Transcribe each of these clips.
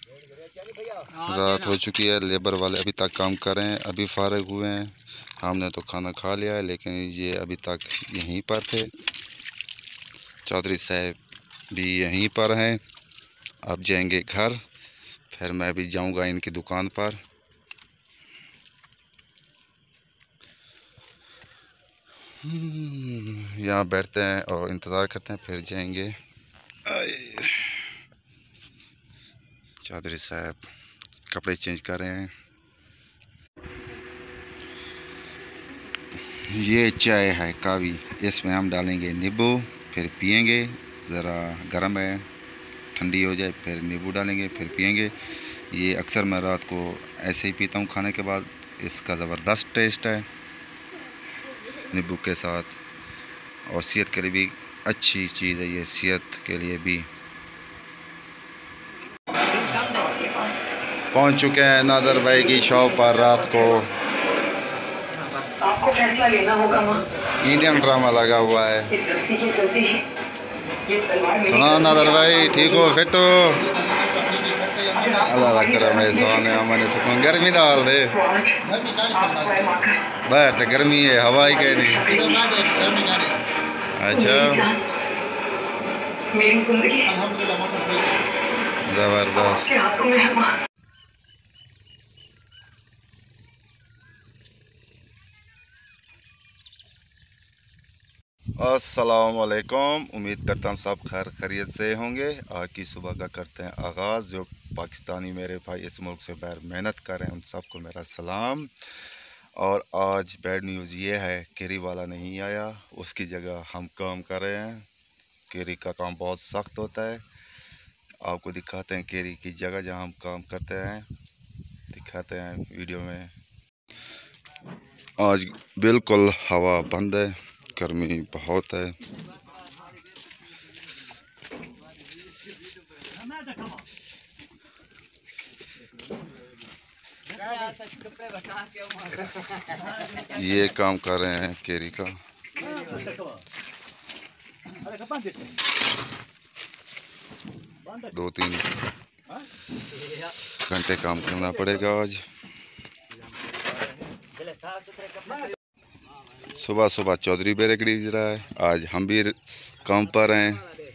रात हो चुकी है, लेबर वाले अभी तक काम कर रहे हैं, अभी फारिग हुए हैं। हमने तो खाना खा लिया है, लेकिन ये अभी तक यहीं पर थे। चौधरी साहब भी यहीं पर हैं। अब जाएंगे घर, फिर मैं भी जाऊंगा इनकी दुकान पर। यहाँ बैठते हैं और इंतज़ार करते हैं, फिर जाएंगे। चौधरी साहब कपड़े चेंज कर रहे हैं। ये चाय है कावी, इसमें हम डालेंगे नींबू, फिर पियेंगे। ज़रा गर्म है, ठंडी हो जाए फिर नींबू डालेंगे, फिर पियेंगे। ये अक्सर मैं रात को ऐसे ही पीता हूँ खाने के बाद। इसका ज़बरदस्त टेस्ट है नींबू के साथ, और सेहत के लिए भी अच्छी चीज़ है ये, सेहत के लिए भी। पहुँच चुके हैं नादर भाई की शॉप पर रात को। आपको फैसला लेना होगा माँ। इंडियन ड्रामा लगा हुआ है। सुना नादर भाई, ठीक हो, फिट हो? अल्लाह करम है, सोने अमन सुकून। गर्मी डाल दे बाहर तो गर्मी है, हवा ही कहीं नहीं। अच्छा, मेरी जिंदगी जबरदस्त। हाथों में है माँ। अस्सलामुअलैकुम, उम्मीद करता हूँ सब खैर खैरियत से होंगे। आज की सुबह का करते हैं आगाज़। जो पाकिस्तानी मेरे भाई इस मुल्क से बाहर मेहनत कर रहे हैं, उन सबको मेरा सलाम। और आज बैड न्यूज़ ये है, केरी वाला नहीं आया, उसकी जगह हम काम कर रहे हैं। केरी का काम बहुत सख्त होता है। आपको दिखाते हैं केरी की जगह जहाँ हम काम करते हैं, दिखाते हैं वीडियो में। आज बिल्कुल हवा बंद है, गर्मी बहुत है। ये काम कर रहे हैं केरी का। 2-3 घंटे काम करना पड़ेगा आज। सुबह सुबह चौधरी बेरेगड़ी रहा है, आज हम भी काम पर हैं।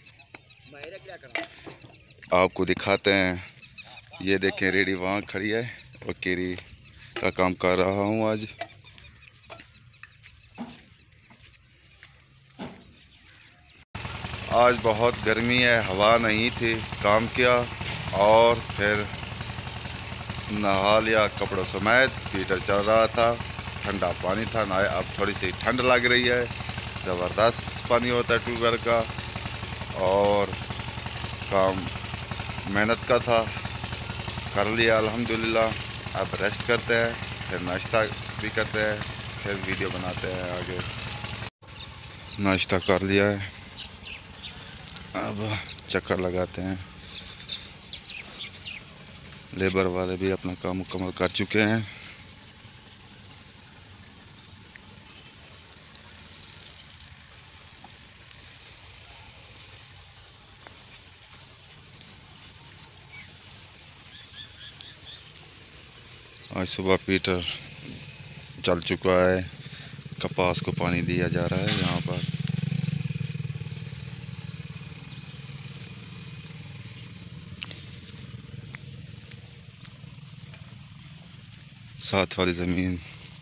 आपको दिखाते हैं, ये देखें रेडी वहाँ खड़ी है और केरी का काम कर रहा हूँ आज। आज बहुत गर्मी है, हवा नहीं थी, काम किया और फिर नहा लिया कपड़ों समेत। हीटर चल रहा था, ठंडा पानी था नहाया। अब थोड़ी सी ठंड लग रही है, ज़बरदस्त पानी होता है ट्यूबवेल का। और काम मेहनत का था, कर लिया अल्हम्दुलिल्लाह। अब रेस्ट करते हैं, फिर नाश्ता भी करते हैं, फिर वीडियो बनाते हैं आगे। नाश्ता कर लिया है, अब चक्कर लगाते हैं। लेबर वाले भी अपना काम मुकम्मल कर चुके हैं। आज सुबह पीटर चल चुका है, कपास को पानी दिया जा रहा है यहाँ पर। साथ वाली ज़मीन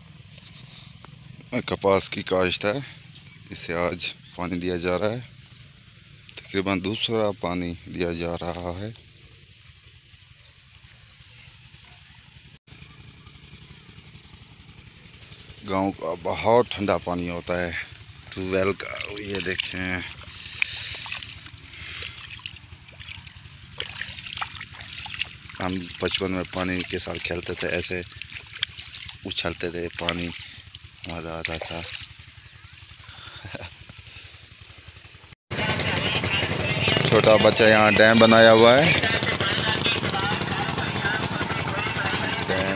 कपास की काश्त है, इसे आज पानी दिया जा रहा है। तकरीबन दूसरा पानी दिया जा रहा है। गांव का बहुत ठंडा पानी होता है ट्यूबवेल का, ये देखें। हम बचपन में पानी के साथ खेलते थे, ऐसे उछलते थे, पानी मज़ा आता था। छोटा बच्चा यहाँ डैम बनाया हुआ है। डैम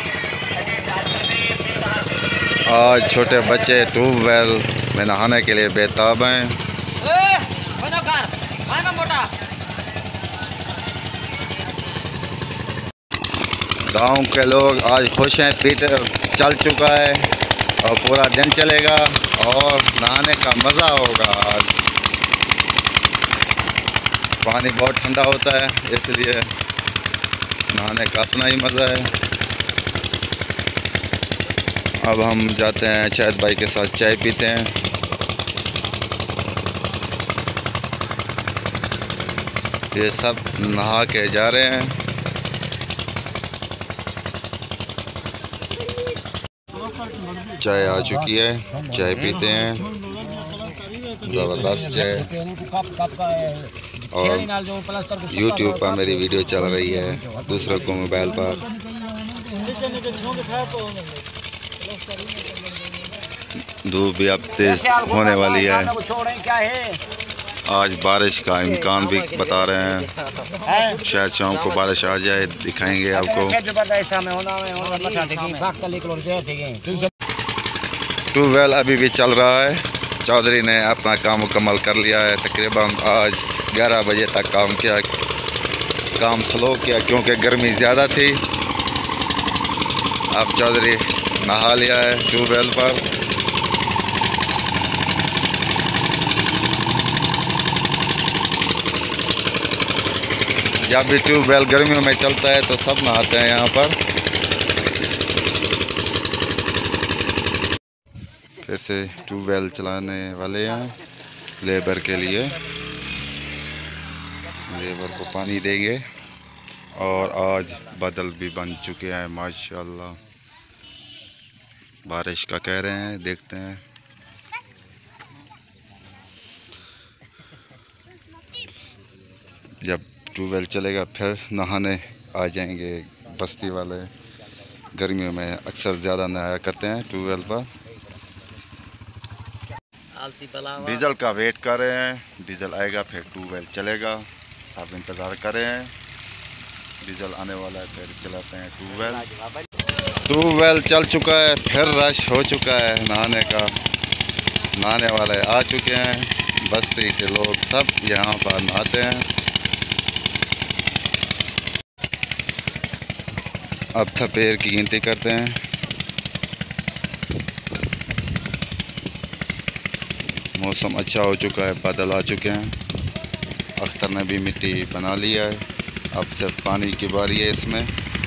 आज छोटे बच्चे ट्यूबवेल में नहाने के लिए बेताब हैं। गांव के लोग आज खुश हैं। पीटर चल चुका है और पूरा दिन चलेगा और नहाने का मज़ा होगा। आज पानी बहुत ठंडा होता है, इसलिए नहाने का अपना ही मज़ा है। अब हम जाते हैं शाहिद भाई के साथ चाय पीते हैं। ये सब नहा के जा रहे हैं। चाय आ चुकी है, चाय पीते हैं, ज़बरदस्त चाय। और YouTube पर मेरी वीडियो चल रही है, दूसरों को मोबाइल पर। धूप भी अब तेज होने वाली है। आज बारिश का इम्कान भी बता रहे हैं, शायद शाम को बारिश आ जाए, दिखाएंगे आपको। ट्यूबवेल अभी भी चल रहा है। चौधरी ने अपना काम मुकम्मल कर लिया है। तकरीबन आज 11 बजे तक काम स्लो किया क्योंकि गर्मी ज़्यादा थी। अब चौधरी नहा लिया है ट्यूबवेल पर। जब भी ट्यूबवेल गर्मियों में चलता है तो सब नहाते हैं यहाँ पर। फिर से ट्यूबवेल चलाने वाले हैं लेबर के लिए। लेबर को पानी देंगे। और आज बादल भी बन चुके हैं माशाल्लाह। बारिश का कह रहे हैं, देखते हैं। जब ट्यूबवेल चलेगा फिर नहाने आ जाएंगे बस्ती वाले। गर्मियों में अक्सर ज़्यादा नहाया करते हैं ट्यूबवेल पर। डीजल का वेट कर रहे हैं, डीजल आएगा फिर ट्यूबवेल चलेगा। सब इंतज़ार कर रहे हैं, डीजल आने वाला है फिर चलाते हैं ट्यूबवेल। ट्यूबवेल चल चुका है, फिर रश हो चुका है नहाने का। नहाने वाले आ चुके हैं, बस्ती के लोग सब यहाँ पर नहाते हैं। अब थपेर की गिनती करते हैं। मौसम अच्छा हो चुका है, बादल आ चुके हैं। अख्तर ने भी मिट्टी बना लिया है, अब सिर्फ पानी की बारी है इसमें।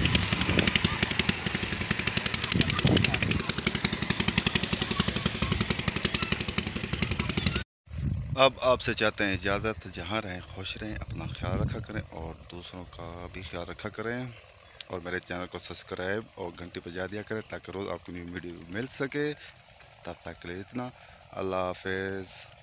अब आपसे चाहते हैं इजाज़त। जहाँ रहें खुश रहें, अपना ख्याल रखा करें और दूसरों का भी ख्याल रखा करें। और मेरे चैनल को सब्सक्राइब और घंटी बजा दिया करें ताकि रोज़ आपको न्यू वीडियो मिल सके। तब तक के लिए इतना, अल्लाह हाफ़िज़।